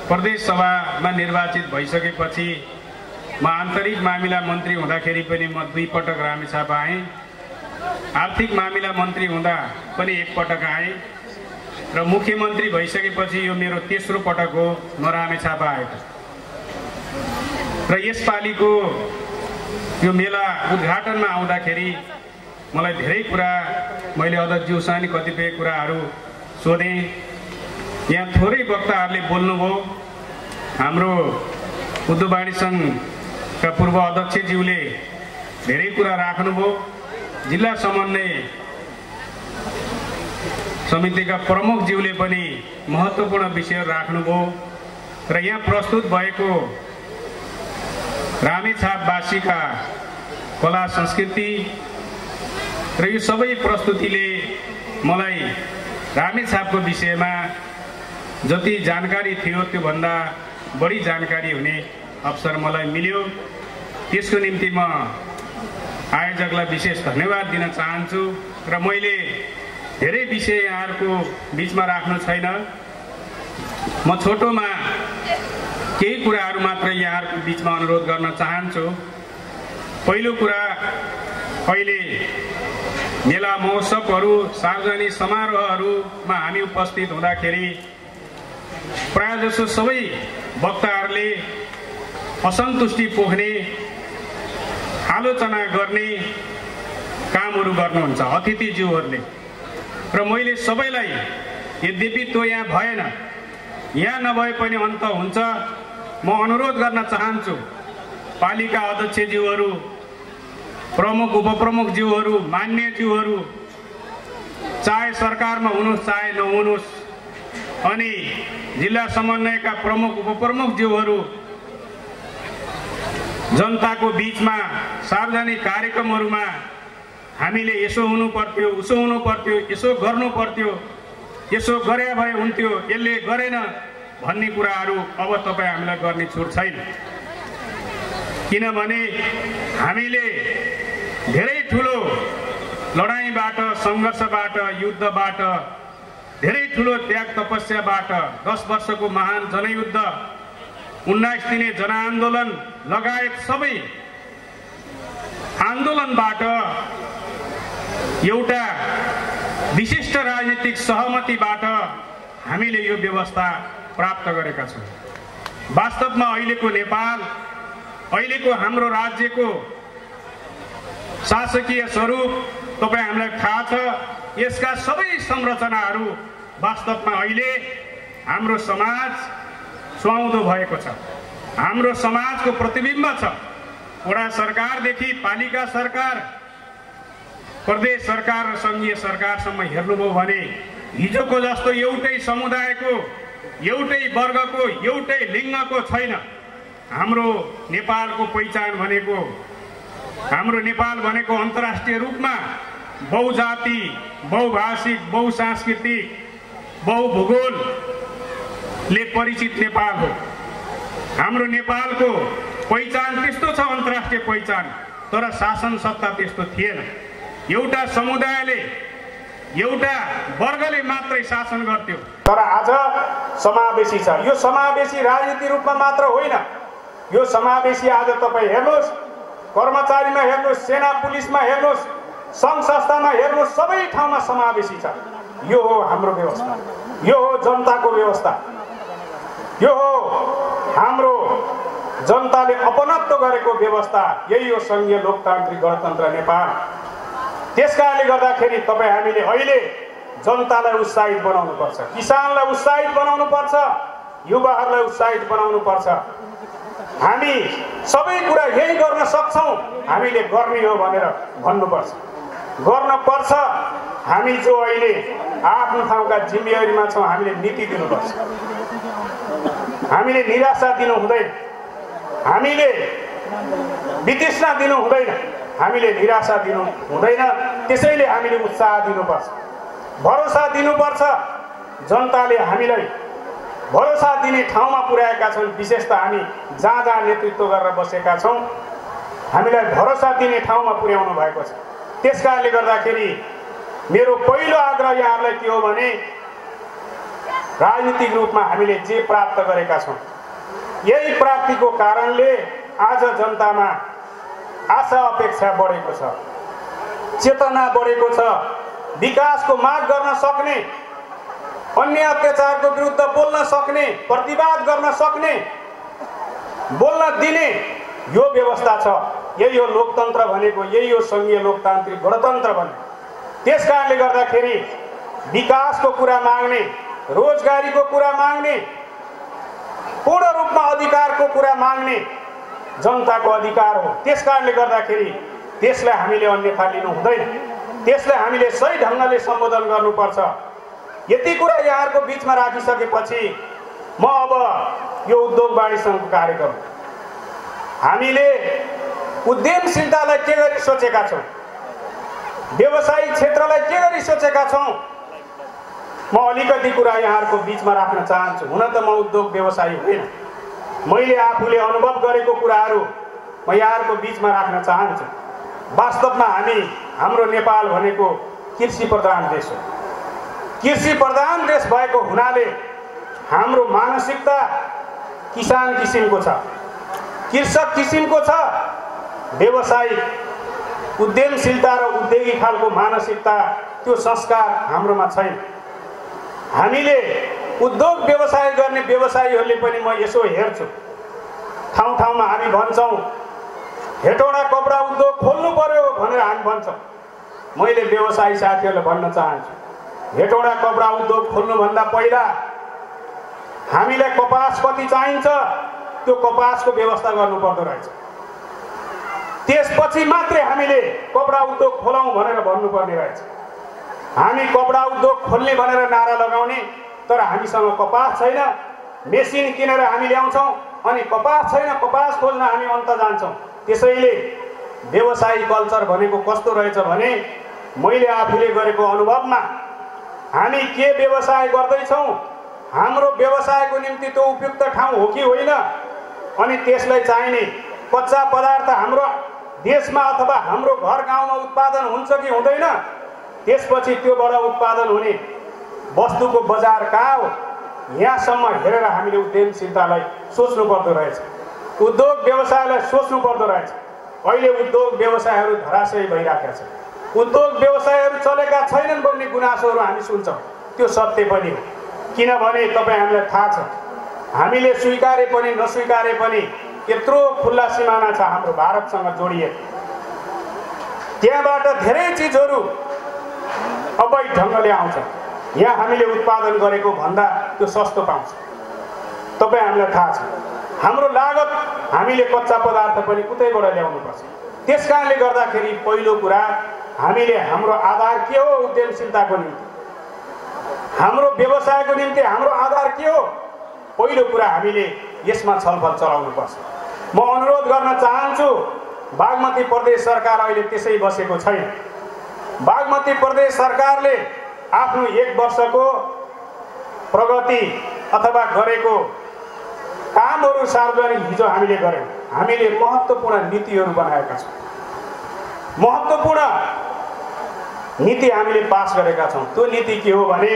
प्रदेश सभामा निर्वाचित भइसकेपछि म आन्तरिक मामिला मन्त्री हुँदाखेरि पनि म 2 पटक रामेछाप आएँ, आर्थिक मामिला मन्त्री हुँदा पनि 1 पटक आएँ र मुख्यमन्त्री भइसकेपछि यो मेरो तेस्रो पटक हो म रामेछाप आएको। र यसपालिको यो मेला उद्घाटनमा आउँदाखेरि मलाई धेरै कुरा मैले अध्यक्षज्यूसँग नि कतिपय कुराहरू सोधेँ। यहाँ थोरै वक्ताहरूले बोल्नुभयो। हाम्रो उद्योग वाणिज्य सङ्घका पूर्व अध्यक्षज्यूले धेरै कुरा राख्नुभयो। जिल्ला समन्वय समितिका प्रमुखज्यूले पनि महत्त्वपूर्ण विषय राख्नुभयो र यहाँ प्रस्तुत भएको रामेछापवासीका कला संस्कृति र यो सबै प्रस्तुतिले मलाई रामेछापको विषयमा जति जानकारी थियो त्योभन्दा बढी जानकारी हुने अवसर मलाई मिल्यो। त्यसको निम्ति म आयोजकलाई विशेष धन्यवाद दिन चाहन्छु र मैले धेरै विषय यहाँहरूको बीचमा राख्नु छैन। म छोटोमा केही कुराहरू मात्र यहाँहरूको बीचमा अनुरोध गर्न चाहन्छु। पहिलो कुरा, अहिले मेला महोत्सवहरू सार्वजनिक समारोहहरूमा हामी उपस्थित हुँदाखेरि प्रायःजसो सबै वक्ताहरूले असन्तुष्टि पोख्ने, आलोचना गर्ने कामहरू गर्नुहुन्छ अतिथिज्यूहरूले र मैले सबैलाई, यद्यपि त्यो यहाँ भएन, यहाँ नभए पनि अन्त हुन्छ, म अनुरोध गर्न चाहन्छु पालिका अध्यक्षज्यूहरू, प्रमुख उपप्रमुखज्यूहरू, मान्यज्यूहरू, चाहे सरकारमा हुनुहोस् चाहे नहुनुहोस्, अनि जिल्ला समन्वयका प्रमुख उपप्रमुखज्यूहरू जनताको बीचमा सार्वजनिक कार्यक्रमहरूमा हामीले यसो हुनु पर्थ्यो, उसो हुनु पर्थ्यो, यसो गर्नु पर्थ्यो, यसो गरे भए हुन्थ्यो, यसले गरेन भन्ने कुराहरू अब तपाईँ हामीलाई गर्ने छुट छैन। किनभने हामीले धेरै ठुलो लडाईँबाट, सङ्घर्षबाट, युद्धबाट, धेरै ठुलो त्याग तपस्याबाट, 10 वर्षको महान जनयुद्ध, 19 दिने जनआन्दोलन लगायत सबै आन्दोलनबाट एउटा विशिष्ट राजनीतिक सहमतिबाट हामीले यो व्यवस्था प्राप्त गरेका छौँ। वास्तवमा अहिलेको नेपाल, अहिलेको हाम्रो राज्यको शासकीय स्वरूप तपाईँ हामीलाई थाहा छ। यसका सबै संरचनाहरू वास्तवमा अहिले हाम्रो समाज सुहाउँदो भएको छ, हाम्रो समाजको प्रतिबिम्ब छ। वडा सरकारदेखि पालिका सरकार, प्रदेश सरकार र सङ्घीय सरकारसम्म हेर्नुभयो भने हिजोको जस्तो एउटै समुदायको, एउटै वर्गको, एउटै लिङ्गको छैन। हाम्रो नेपालको पहिचान भनेको, हाम्रो नेपाल भनेको अन्तर्राष्ट्रिय रूपमा बहुजाति, बहुभाषिक, बहुसांस्कृतिक, बहुभूगोलले परिचित नेपाल हो। हाम्रो नेपालको पहिचान त्यस्तो छ, अन्तर्राष्ट्रिय पहिचान, तर शासन सत्ता त्यस्तो थिएन। एउटा समुदायले, एउटा वर्गले मात्रै शासन गर्थ्यो। तर आज समावेशी छ। यो समावेशी राजनीतिक रूपमा मात्र होइन, यो समावेशी आज तपाईँ हेर्नुहोस्, कर्मचारीमा हेर्नुहोस्, सेना पुलिसमा हेर्नुहोस्, सङ्घ संस्थामा हेर्नुहोस्, सबै ठाउँमा समावेशी छ। यो हो हाम्रो व्यवस्था, यो हो जनताको व्यवस्था, यो हो हाम्रो जनताले अपनत्व गरेको व्यवस्था। यही हो सङ्घीय लोकतान्त्रिक गणतन्त्र नेपाल। त्यसकारणले गर्दाखेरि तपाईँ हामीले अहिले जनतालाई उत्साहित बनाउनु पर्छ, किसानलाई उत्साहित बनाउनु पर्छ, युवाहरूलाई उत्साहित बनाउनु पर्छ। हामी सबै कुरा यही गर्न सक्छौँ, हामीले गर्ने हो भनेर भन्नुपर्छ, गर्न पर्छ। हामी जो अहिले आफ्नो ठाउँका जिम्मेवारीमा छौँ, हामीले नीति दिनुपर्छ, हामीले निराशा दिनु हुँदैन, हामीले वितृष्णा दिनु हुँदैन, हामीले निराशा दिनु हुँदैन। त्यसैले हामीले उत्साह दिनुपर्छ, भरोसा दिनुपर्छ। जनताले हामीलाई भरोसा दिने ठाउँमा पुर्याएका छन्। विशेष त हामी जहाँ जहाँ नेतृत्व गरेर बसेका छौँ, हामीलाई भरोसा दिने ठाउँमा पुर्याउनु भएको छ। त्यसकारणले गर्दाखेरि मेरो पहिलो आग्रह यहाँहरूलाई के हो भने राजनीतिक रूपमा हामीले जे प्राप्त गरेका छौँ, यही प्राप्तिको कारणले आज जनतामा आशा अपेक्षा बढेको छ, चेतना बढेको छ, विकासको माग गर्न सक्ने, अन्य अत्याचारको विरुद्ध बोल्न सक्ने, प्रतिवाद गर्न सक्ने, बोल्न दिने यो व्यवस्था छ। यही हो लोकतन्त्र भनेको, यही हो संघीय लोकतान्त्रिक गणतन्त्र भनेको। त्यसकारणले गर्दाखेरि विकासको कुरा माग्ने, रोजगारीको कुरा माग्ने, पूर्ण रूपमा अधिकारको कुरा माग्ने जनताको अधिकार हो। त्यसकारणले गर्दाखेरि त्यसलाई हामीले अन्यथा लिनु हुँदैन, त्यसलाई हामीले सही ढङ्गले सम्बोधन गर्नुपर्छ। यति कुरा यहाँहरूको बिचमा राखिसकेपछि म अब यो उद्योग वाणिज्य सङ्घको कार्यक्रम हामीले उद्यमशीलतालाई के गरी सोचेका छौँ, व्यवसायिक क्षेत्रलाई के गरी सोचेका छौँ, म अलिकति कुरा यहाँहरूको बिचमा राख्न चाहन्छु। हुन त म उद्योग व्यवसायी होइन, मैले आफूले अनुभव गरेको कुराहरू म यहाँहरूको बिचमा राख्न चाहन्छु। वास्तवमा हाम्रो नेपाल भनेको कृषि प्रधान देश हो। कृषि प्रधान देश भएको हुनाले हाम्रो मानसिकता किसान किसिमको छ, कृषक किसिमको छ। व्यवसायिक उद्यमशीलता र उद्योगी खालको मानसिकता, त्यो संस्कार हाम्रोमा छैन। हामीले उद्योग व्यवसाय गर्ने व्यवसायीहरूले पनि म यसो हेर्छु, ठाउँ ठाउँमा हामी भन्छौँ हेटौडा कपडा उद्योग खोल्नु पर्यो भनेर हामी भन्छौँ। मैले व्यवसायी साथीहरूलाई भन्न चाहन्छु, हेटौडा कपडा उद्योग खोल्नुभन्दा पहिला हामीलाई कपास कति चाहिन्छ त्यो कपासको व्यवस्था गर्नुपर्दो रहेछ। त्यसपछि मात्रै हामीले कपडा उद्योग खोलौँ भनेर भन्नुपर्ने रहेछ। हामी कपडा उद्योग खोल्ने भनेर नारा लगाउने, तर हामीसँग कपास छैन, मेसिन किनेर हामी ल्याउँछौँ, अनि कपास छैन, कपास खोल्न हामी अन्त जान्छौँ। त्यसैले व्यवसायी कल्चर भनेको कस्तो रहेछ भने, मैले आफूले गरेको अनुभवमा हामी के व्यवसाय गर्दैछौँ, हाम्रो व्यवसायको निम्ति त्यो उपयुक्त ठाउँ हो कि होइन, अनि त्यसलाई चाहिने कच्चा पदार्थ हाम्रो देशमा अथवा हाम्रो घर गाउँमा उत्पादन हुन्छ कि हुँदैन, त्यसपछि त्योबाट उत्पादन हुने वस्तुको बजार कहाँ हो, यहाँसम्म हेरेर हामीले उद्यमशीलतालाई सोच्नु पर्दो रहेछ, उद्योग व्यवसायलाई सोच्नु पर्दो रहेछ। अहिले उद्योग व्यवसायहरू धराशयी भइराखेका छन्, उद्योग व्यवसायहरू चलेका छैनन् भन्ने गुनासोहरू हामी सुन्छौँ। त्यो सत्य पनि हो, किनभने तपाईँ हामीलाई थाहा छ, हामीले स्वीकारे पनि नस्वीकारे पनि यत्रो खुल्ला सिमाना छ हाम्रो भारतसँग जोडिएको। त्यहाँबाट धेरै चिजहरू अवैध ढङ्गले आउँछ, यहाँ हामीले उत्पादन गरेको भन्दा त्यो सस्तो पाउँछ। तपाईँ हामीलाई थाहा छ, हाम्रो लागत हामीले कच्चा पदार्थ पनि उतैबाट ल्याउनुपर्छ। त्यसकारणले गर्दाखेरि पहिलो कुरा हामीले हाम्रो आधार के हो, उद्यमशीलताको निम्ति हाम्रो व्यवसायको निम्ति हाम्रो आधार के हो, पहिलो कुरा हामीले यसमा छलफल चलाउनुपर्छ। म अनुरोध गर्न चाहन्छु, बागमती प्रदेश सरकार अहिले त्यसै बसेको छैन। बागमती प्रदेश सरकारले आफ्नो 1 वर्षको प्रगति अथवा गरेको कामहरू सार्वजनिक हिजो हामीले गऱ्यौँ। हामीले महत्त्वपूर्ण नीतिहरू बनाएका छौँ, महत्त्वपूर्ण नीति हामीले पास गरेका छौँ। त्यो नीति के हो भने,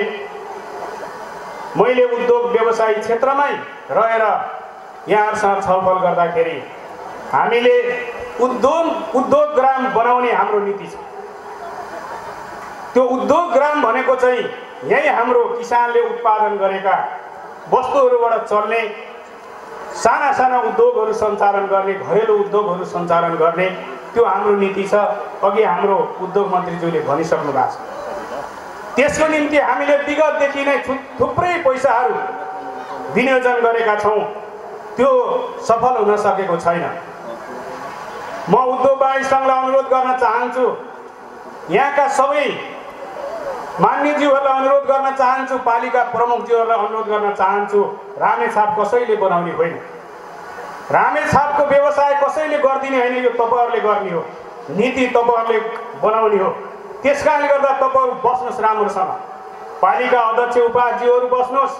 मैले उद्योग व्यवसायी क्षेत्रमै रहेर यहाँहरूसँग छलफल गर्दाखेरि हामीले उद्योग ग्राम बनाउने हाम्रो नीति छ। त्यो उद्योग ग्राम भनेको चाहिँ यही हाम्रो किसानले उत्पादन गरेका वस्तुहरूबाट चल्ने साना साना उद्योगहरू सञ्चालन गर्ने, घरेलु उद्योगहरू सञ्चालन गर्ने, त्यो हाम्रो नीति छ। अघि हाम्रो उद्योग मन्त्रीज्यूले भनिसक्नु भएको छ। त्यसको निम्ति हामीले विगतदेखि नै थुप्रै पैसाहरू विनियोजन गरेका छौँ, त्यो सफल हुन सकेको छैन। म उद्योग वाणिज्य सङ्घलाई अनुरोध गर्न चाहन्छु, यहाँका सबै मान्यज्यूहरूलाई अनुरोध गर्न चाहन्छु, पालिका प्रमुखज्यूहरूलाई अनुरोध गर्न चाहन्छु, रामेछाप कसैले बनाउने होइन, रामेछापको व्यवसाय कसैले गरिदिने होइन, यो तपाईँहरूले गर्ने हो, नीति तपाईँहरूले बनाउने हो। त्यसकारणले गर्दा तपाईँहरू बस्नुहोस् राम्रोसँग, पालिका अध्यक्ष उपाध्यक्षहरू बस्नुहोस्,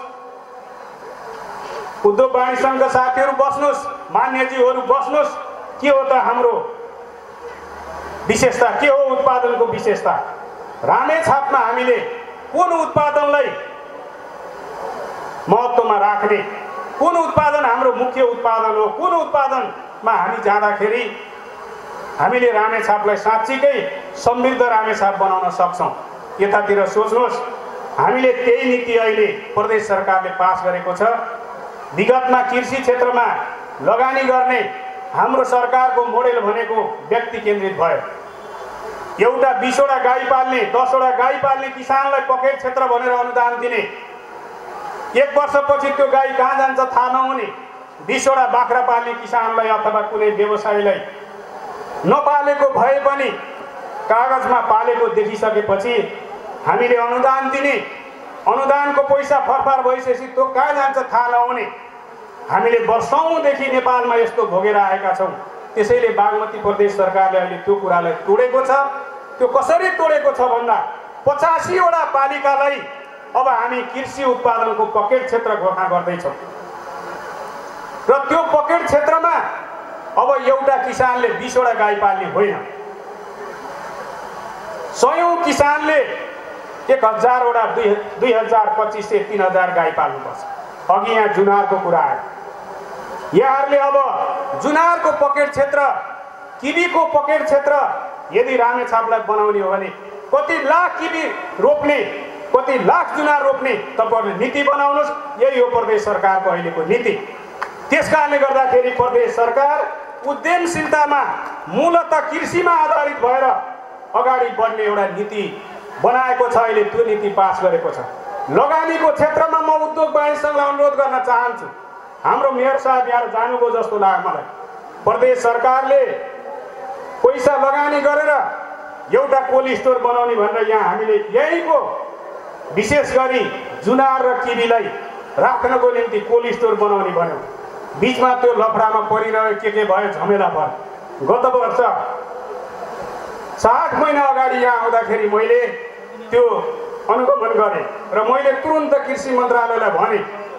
उद्योग वाणिज्य सङ्घका साथीहरू बस्नुहोस्, मान्यज्यूहरू बस्नुहोस्। के हो त हाम्रो विशेषता, के हो उत्पादनको विशेषता? रामेछापमा हामीले कुन उत्पादनलाई महत्त्वमा राख्ने, कुन उत्पादन हाम्रो मुख्य उत्पादन हो, कुन उत्पादनमा हामी जाँदाखेरि हामीले रामेछापलाई साँच्चीकै समृद्ध रामेछाप बनाउन सक्छौँ, यतातिर सोच्नुहोस्। हामीले त्यही नीति अहिले प्रदेश सरकारले पास गरेको छ। विगतमा कृषि क्षेत्रमा लगानी गर्ने हाम्रो सरकारको मोडेल भनेको व्यक्ति केन्द्रित भयो। एउटा 20वटा गाई पाल्ने, 10वटा गाई पाल्ने किसानलाई पकेट क्षेत्र भनेर अनुदान दिने, 1 वर्षपछि त्यो गाई कहाँ जान्छ थाहा नहुने, 20वटा बाख्रा पाल्ने किसानलाई अथवा कुनै व्यवसायीलाई नपालेको भए पनि कागजमा पालेको देखिसकेपछि हामीले अनुदान दिने, अनुदानको पैसा फरफार भइसकेपछि त्यो कहाँ जान्छ थाहा नहुने, हामीले वर्षौँदेखि नेपालमा यस्तो भोगेर आएका छौँ। त्यसैले बागमती प्रदेश सरकारले अहिले त्यो कुरालाई तोडेको छ। त्यो कसरी तोडेको छ भन्दा 85वटा पालिकालाई अब हामी कृषि उत्पादनको पकेट क्षेत्र घोषणा गर्दैछौँ र त्यो पकेट क्षेत्रमा अब एउटा किसानले 20वटा गाई पाल्ने होइन, 100औं किसानले 1000वटा 2025 3000 गाई पाल्नुपर्छ। अघि यहाँ जुनारको कुरा आयो, यहाँहरूले अब जुनारको पकेट क्षेत्र, किबीको पकेट क्षेत्र यदि रामेछापलाई बनाउने हो भने कति लाख किबी रोप्ने, कति लाख जुनार रोप्ने तपाईहरुले नीति बनाउनुहोस्। यही हो प्रदेश सरकारको अहिलेको नीति। त्यसकारणले गर्दाखेरि प्रदेश सरकार उद्यमशीलतामा मूलतः कृषिमा आधारित भएर अगाडि बढ्ने एउटा नीति बनाएको छ। अहिले त्यो नीति पास गरेको छ। लगानीको क्षेत्रमा म उद्योग वाणिज्य संघलाई अनुरोध गर्न चाहन्छु। हाम्रो मेयर साहब यहाँ जानुभयो जस्तो लाग्यो मलाई। प्रदेश सरकारले पैसा लगानी गरेर एउटा कोल्ड स्टोर बनाउने भनेर यहाँ हामीले यहीँको विशेष गरी जुनार र किबीलाई राख्नको निम्ति कोल्ड स्टोर बनाउने भन्यो। बीचमा त्यो लफडामा परिरह्यो, के भयो, झमेला भयो। गत वर्ष 60 महिना अगाडि यहाँ आउँदाखेरि मैले त्यो अनुगमन गरेँ र मैले तुरुन्त कृषि मन्त्रालयलाई भने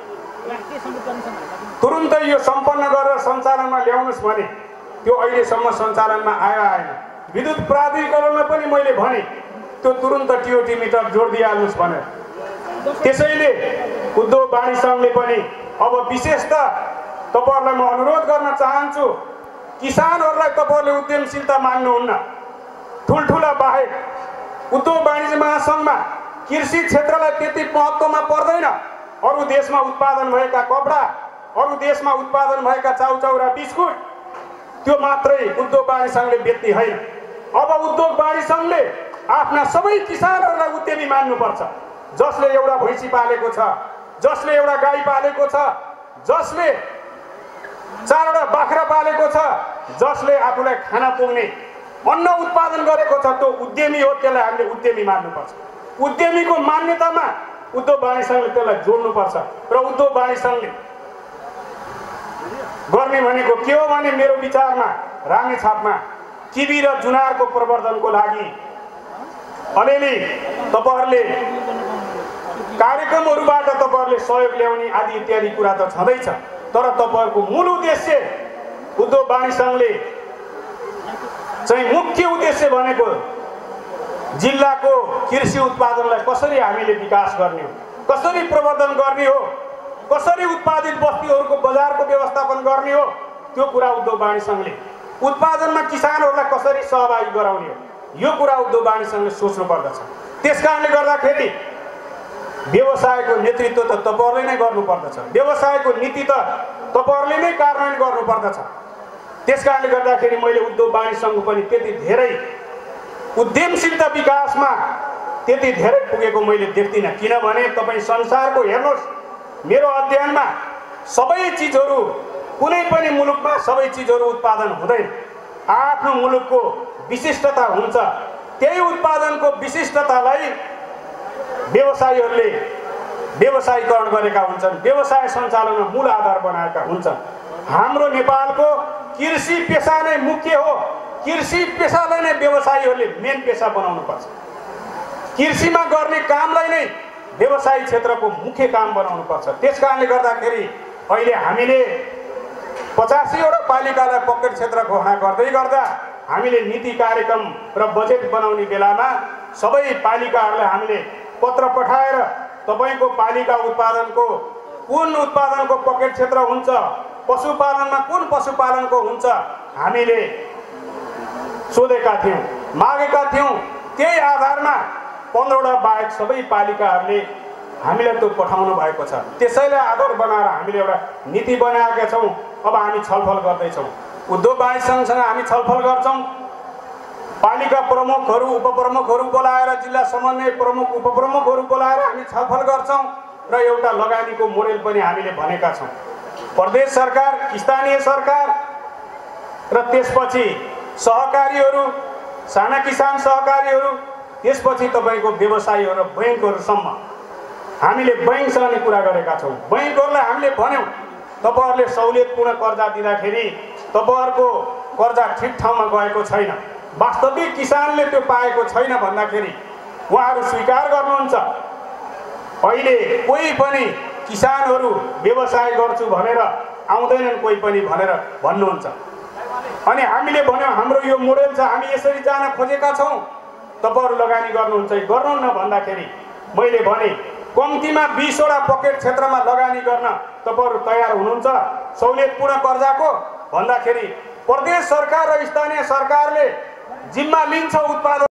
तुरुन्त यो सम्पन्न गरेर सञ्चालनमा ल्याउनुहोस् भने। त्यो अहिलेसम्म सञ्चालनमा आएन। विद्युत प्राधिकरणमा पनि मैले भने त्यो तुरुन्त टिओटी मिटर जोडिदिइहाल्नुहोस् भनेर। त्यसैले उद्योग वाणिज्य संघले पनि अब विशेषतः तपाईहरुलाई म अनुरोध गर्न चाहन्छु, किसानहरूलाई तपाईहरुले उद्यमशीलता मान्नुहुन्न। ठुलठुला बाहेक उद्योग वाणिज्य महासंघमा कृषि क्षेत्रलाई त्यति महत्त्वमा पर्दैन। अरू देशमा उत्पादन भएका कपडा, अरू देशमा उत्पादन भएका चाउचाउ र बिस्कुट त्यो मात्रै उद्योग वाणिज्य संघले बेच्ने होइन। अब उद्योग वाणिज्य संघले आफ्ना सबै किसानहरूलाई उद्यमी मान्नुपर्छ। जसले एउटा भैँसी पालेको छ, जसले एउटा गाई पालेको छ, जसले 4वटा बाख्रा पालेको छ, जसले आफूलाई खाना पुग्ने अन्न उत्पादन गरेको छ, त्यो उद्यमी हो। त्यसलाई हामीले उद्यमी मान्नुपर्छ। उद्यमीको मान्यतामा उद्योग वाणिज्य संघले त्यसलाई जोड्नुपर्छ। र उद्योग वाणिज्य संघले गर्ने भनेको के हो भने मेरो विचारमा रामेछापमा किबी र जुनारको प्रवर्धनको लागि अलिअलि तपाईहरुले कार्यक्रमहरुबाट तपाईहरुले सहयोग ल्याउने आदि इत्यादि कुरा त छँदैछ। तर तपाईहरुको मूल उद्देश्य उद्योग वाणिज्य संघले चाहिँ मुख्य उद्देश्य भनेको जिल्लाको कृषि उत्पादनलाई कसरी हामीले विकास गर्ने हो, कसरी प्रवर्धन गर्ने हो, कसरी उत्पादित वस्तुहरूको बजारको व्यवस्थापन गर्ने हो, त्यो कुरा उद्योग वाणिज्य संघले, उत्पादनमा किसानहरूलाई कसरी सहभागी गराउने हो, यो कुरा उद्योग वाणिज्य संघले सोच्नु पर्दछ। त्यसकारणले गर्दाखेरि व्यवसायको नेतृत्व त तपाईहरुले नै गर्नुपर्दछ। व्यवसायको नीति त तपाईहरुले नै कार्यान्वयन गर्नुपर्दछ। त्यसकारणले गर्दाखेरि मैले उद्योग वाणिज्य संघ पनि त्यति धेरै उद्यमशीलता विकासमा त्यति धेरै पुगेको मैले देख्दिनँ। किनभने तपाईँ संसारको हेर्नुहोस्, मेरो अध्ययनमा सबै चिजहरू, कुनै पनि मुलुकमा सबै चिजहरू उत्पादन हुँदैन। आफ्नो मुलुकको विशिष्टता हुन्छ। त्यही उत्पादनको विशिष्टतालाई व्यवसायीहरूले व्यवसायीकरण गरेका हुन्छन्, व्यवसाय सञ्चालनमा मूल आधार बनाएका हुन्छन्। हाम्रो नेपालको कृषि पेशा नै मुख्य हो। कृषि पेशालाई नै व्यवसायीहरूले मेन पेशा बनाउनुपर्छ। कृषिमा गर्ने कामलाई नै व्यवसायी क्षेत्रको मुख्य काम बनाउनुपर्छ। त्यसकारणले गर्दाखेरि अहिले हामीले 85वटा पालिकालाई पकेट क्षेत्र घोषणा गर्दै गर्दा हामीले नीति कार्यक्रम र बजेट बनाउने बेलामा सबै पालिकाहरूलाई हामीले पत्र पठाएर तपाईको पालिका उत्पादनको कुन उत्पादनको पकेट क्षेत्र हुन्छ, पशुपालनमा कुन पशुपालनको हुन्छ हामीले सोधेका थियौँ, मागेका थियौँ। त्यही आधारमा 15वटा बाहेक सबै पालिकाहरूले हामीलाई त्यो पठाउनु भएको छ। त्यसैलाई आधार बनाएर हामीले एउटा नीति बनाएका छौँ। अब हामी छलफल गर्दैछौँ, उद्योग वाणिज्यसँग हामी छलफल गर्छौँ। पालिका प्रमुखहरू, उपप्रमुखहरू बोलाएर, जिल्ला समन्वय प्रमुख, उपप्रमुखहरू बोलाएर हामी छलफल गर्छौँ र एउटा लगानीको मोडेल पनि हामीले भनेका छौँ। प्रदेश सरकार, स्थानीय सरकार र त्यसपछि सहकारीहरू, साना किसान सहकारीहरू, त्यसपछि तपाईँको व्यवसायीहरू र बैङ्कहरूसम्म हामीले बैङ्कसँग नि कुरा गरेका छौँ। बैङ्कहरूलाई हामीले भन्यौँ तपाईँहरूले सहुलियतपूर्ण कर्जा दिँदाखेरि तपाईँहरूको कर्जा ठिक ठाउँमा गएको छैन, वास्तविक किसानले त्यो पाएको छैन भन्दाखेरि उहाँहरू स्वीकार गर्नुहुन्छ। अहिले कोही पनि किसानहरू व्यवसाय गर्छु भनेर आउँदैनन्, कोही पनि भनेर भन्नुहुन्छ। अनि हामीले भन्यौँ हाम्रो यो मोडेल छ, हामी यसरी जान खोजेका छौँ, तपाईँहरू लगानी गर्नुहुन्छ कि गर्नुहुन्न भन्दाखेरि मैले भने कम्तीमा 20वटा पकेट क्षेत्रमा लगानी गर्न तपाईँहरू तयार हुनुहुन्छ सहुलियतपूर्ण कर्जाको भन्दाखेरि प्रदेश सरकार र स्थानीय सरकारले जिम्मा लिन्छ उत्पादन